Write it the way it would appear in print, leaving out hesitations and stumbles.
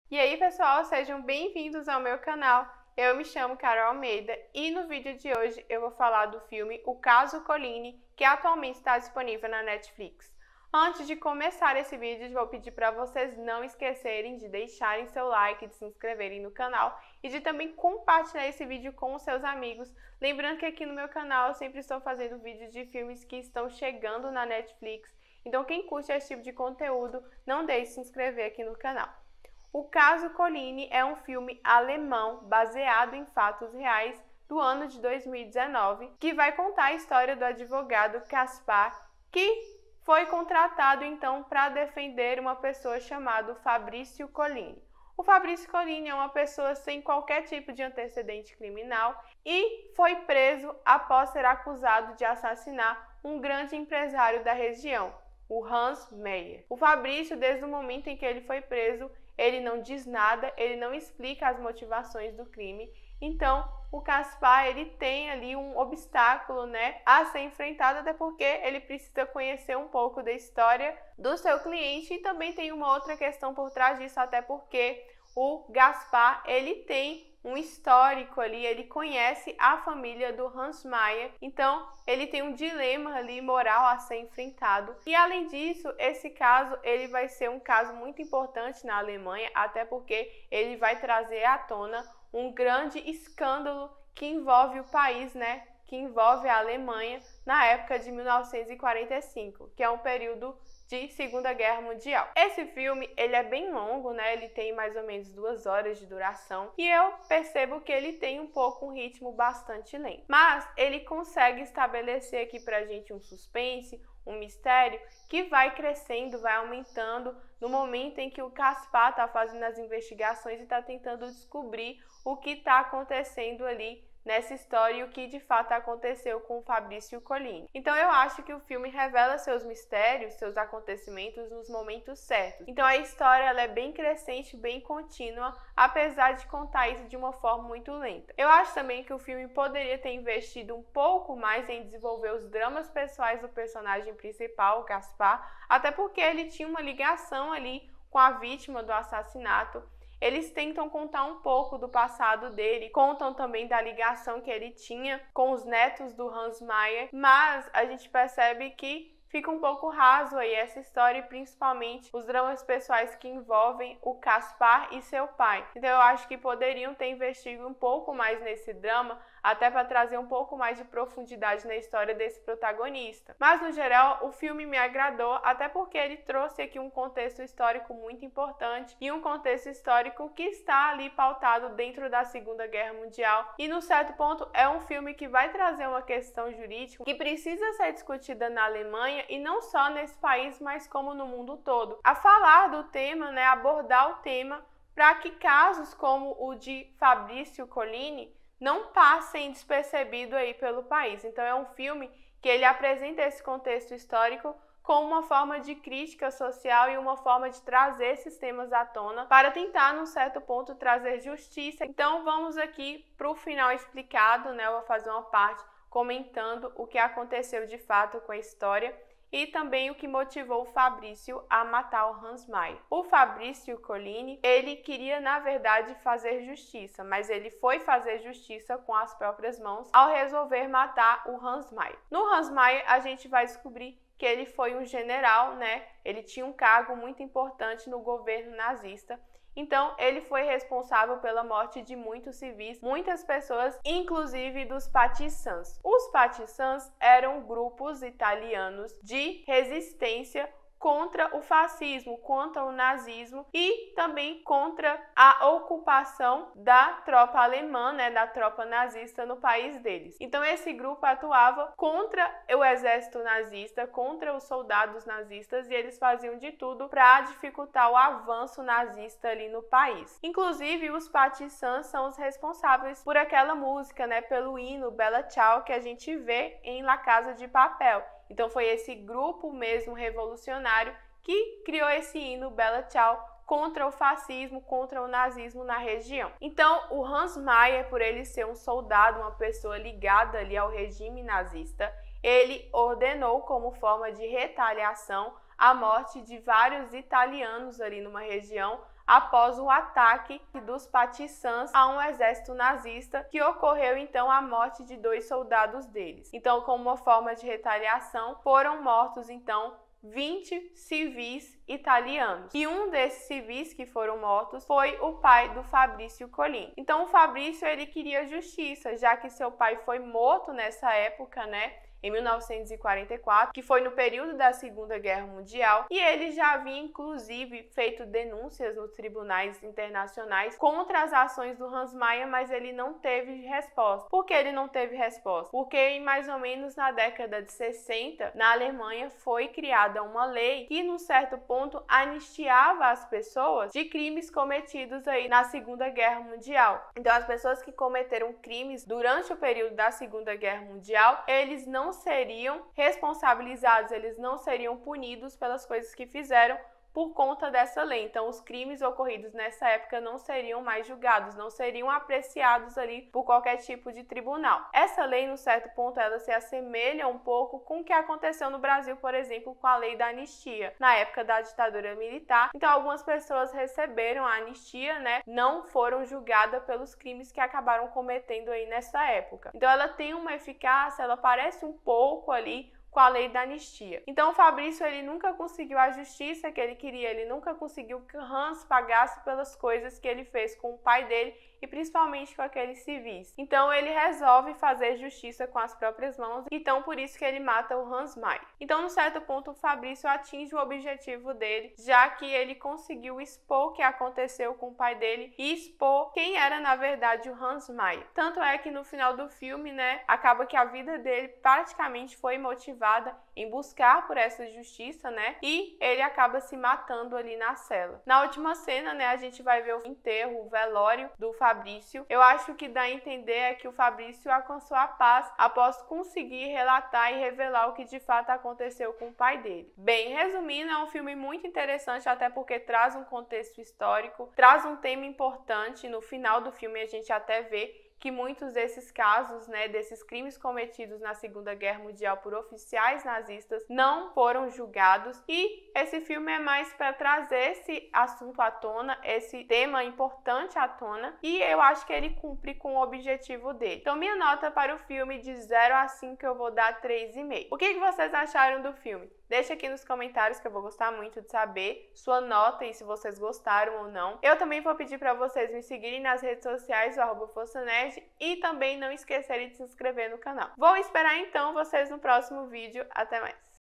E aí, pessoal, sejam bem-vindos ao meu canal. Eu me chamo Carol Almeida e no vídeo de hoje eu vou falar do filme O Caso Colline, que atualmente está disponível na Netflix. Antes de começar esse vídeo, vou pedir para vocês não esquecerem de deixarem seu like, de se inscreverem no canal e de também compartilhar esse vídeo com os seus amigos. Lembrando que aqui no meu canal eu sempre estou fazendo vídeos de filmes que estão chegando na Netflix. Então quem curte esse tipo de conteúdo, não deixe de se inscrever aqui no canal. O Caso Colline é um filme alemão baseado em fatos reais do ano de 2019, que vai contar a história do advogado Caspar, que foi contratado então para defender uma pessoa chamada Fabrício Colline. O Fabrício Colline é uma pessoa sem qualquer tipo de antecedente criminal e foi preso após ser acusado de assassinar um grande empresário da região, o Hans Meyer. O Fabrício, desde o momento em que ele foi preso, ele não diz nada, ele não explica as motivações do crime. Então, o Caspar, ele tem ali um obstáculo, a ser enfrentado, até porque ele precisa conhecer um pouco da história do seu cliente e também tem uma outra questão por trás disso, até porque o Gaspar, ele tem um histórico ali, ele conhece a família do Hans Meyer, então ele tem um dilema ali moral a ser enfrentado. E além disso, esse caso ele vai ser um caso muito importante na Alemanha, até porque ele vai trazer à tona um grande escândalo que envolve o país, que envolve a Alemanha na época de 1945, que é um período de Segunda Guerra Mundial. Esse filme, ele é bem longo, ele tem mais ou menos 2 horas de duração e eu percebo que ele tem um ritmo bastante lento. Mas ele consegue estabelecer aqui pra gente um suspense, um mistério que vai crescendo, vai aumentando no momento em que o Caspar está fazendo as investigações e está tentando descobrir o que está acontecendo ali nessa história e o que de fato aconteceu com o Fabrício Colline. Então eu acho que o filme revela seus mistérios, seus acontecimentos nos momentos certos. Então a história ela é bem crescente, bem contínua, apesar de contar isso de uma forma muito lenta. Eu acho também que o filme poderia ter investido um pouco mais em desenvolver os dramas pessoais do personagem principal, o Caspar, até porque ele tinha uma ligação ali com a vítima do assassinato. Eles tentam contar um pouco do passado dele, contam também da ligação que ele tinha com os netos do Hans Meyer, mas a gente percebe que fica um pouco raso aí essa história e principalmente os dramas pessoais que envolvem o Caspar e seu pai. Então eu acho que poderiam ter investido um pouco mais nesse drama, até para trazer um pouco mais de profundidade na história desse protagonista. Mas no geral o filme me agradou, até porque ele trouxe aqui um contexto histórico muito importante e um contexto histórico que está ali pautado dentro da Segunda Guerra Mundial e no certo ponto é um filme que vai trazer uma questão jurídica que precisa ser discutida na Alemanha e não só nesse país, mas como no mundo todo. A falar do tema, abordar o tema para que casos como o de Fabrício Colline não passem despercebido aí pelo país. Então é um filme que ele apresenta esse contexto histórico como uma forma de crítica social e uma forma de trazer esses temas à tona para tentar, num certo ponto, trazer justiça. Então vamos aqui para o final explicado, eu vou fazer uma parte comentando o que aconteceu de fato com a história e também o que motivou o Fabrício a matar o Hans Meyer. O Fabrício Colline, ele queria na verdade fazer justiça, mas ele foi fazer justiça com as próprias mãos ao resolver matar o Hans Meyer. No Hans Meyer a gente vai descobrir que ele foi um general, ele tinha um cargo muito importante no governo nazista. Então, ele foi responsável pela morte de muitos civis, muitas pessoas, inclusive dos partisans. Os partisans eram grupos italianos de resistência contra o fascismo, contra o nazismo e também contra a ocupação da tropa alemã, da tropa nazista no país deles. Então esse grupo atuava contra o exército nazista, contra os soldados nazistas e eles faziam de tudo para dificultar o avanço nazista ali no país. Inclusive os partisans são os responsáveis por aquela música, pelo hino Bella Ciao que a gente vê em La Casa de Papel. Então foi esse grupo mesmo revolucionário que criou esse hino Bella Ciao contra o fascismo, contra o nazismo na região. Então o Hans Meyer, por ele ser um soldado, uma pessoa ligada ali ao regime nazista, ele ordenou como forma de retaliação a morte de vários italianos ali numa região após o ataque dos partisans a um exército nazista, que ocorreu então a morte de 2 soldados deles. Então, como uma forma de retaliação, foram mortos então 20 civis italianos. E um desses civis que foram mortos foi o pai do Fabrício Colini. Então o Fabrício, ele queria justiça, já que seu pai foi morto nessa época, né? Em 1944, que foi no período da Segunda Guerra Mundial, e ele já havia inclusive feito denúncias nos tribunais internacionais contra as ações do Hans Mayer, mas ele não teve resposta. Por que ele não teve resposta? Porque em mais ou menos na década de 60, na Alemanha, foi criada uma lei que, num certo ponto, anistiava as pessoas de crimes cometidos aí na Segunda Guerra Mundial. Então, as pessoas que cometeram crimes durante o período da Segunda Guerra Mundial, eles não seriam responsabilizados, eles não seriam punidos pelas coisas que fizeram por conta dessa lei. Então, os crimes ocorridos nessa época não seriam mais julgados, não seriam apreciados ali por qualquer tipo de tribunal. Essa lei, no certo ponto, ela se assemelha um pouco com o que aconteceu no Brasil, por exemplo, com a lei da anistia, na época da ditadura militar. Então, algumas pessoas receberam a anistia, né? Não foram julgadas pelos crimes que acabaram cometendo aí nessa época. Então, ela tem uma eficácia, ela parece um pouco ali com a lei da anistia. Então o Fabrício, ele nunca conseguiu a justiça que ele queria, ele nunca conseguiu que Hans pagasse pelas coisas que ele fez com o pai dele e principalmente com aqueles civis. Então ele resolve fazer justiça com as próprias mãos, então por isso que ele mata o Hans Mayer. Então, no certo ponto, o Fabrício atinge o objetivo dele, já que ele conseguiu expor o que aconteceu com o pai dele e expor quem era na verdade o Hans Mayer. Tanto é que no final do filme, né, acaba que a vida dele praticamente foi motivada em buscar por essa justiça, né, e ele acaba se matando ali na cela. Na última cena, né, a gente vai ver o enterro, o velório do Fabrício. Eu acho que dá a entender é que o Fabrício alcançou a paz após conseguir relatar e revelar o que de fato aconteceu com o pai dele. Bem, resumindo, é um filme muito interessante, até porque traz um contexto histórico, traz um tema importante. No final do filme a gente até vê que muitos desses casos, né, desses crimes cometidos na Segunda Guerra Mundial por oficiais nazistas não foram julgados, e esse filme é mais para trazer esse assunto à tona, esse tema importante à tona, e eu acho que ele cumpre com o objetivo dele. Então minha nota para o filme de 0 a 5 eu vou dar 3,5. O que vocês acharam do filme? Deixa aqui nos comentários que eu vou gostar muito de saber sua nota e se vocês gostaram ou não. Eu também vou pedir para vocês me seguirem nas redes sociais, o @forçanerd, e também não esquecerem de se inscrever no canal. Vou esperar então vocês no próximo vídeo. Até mais!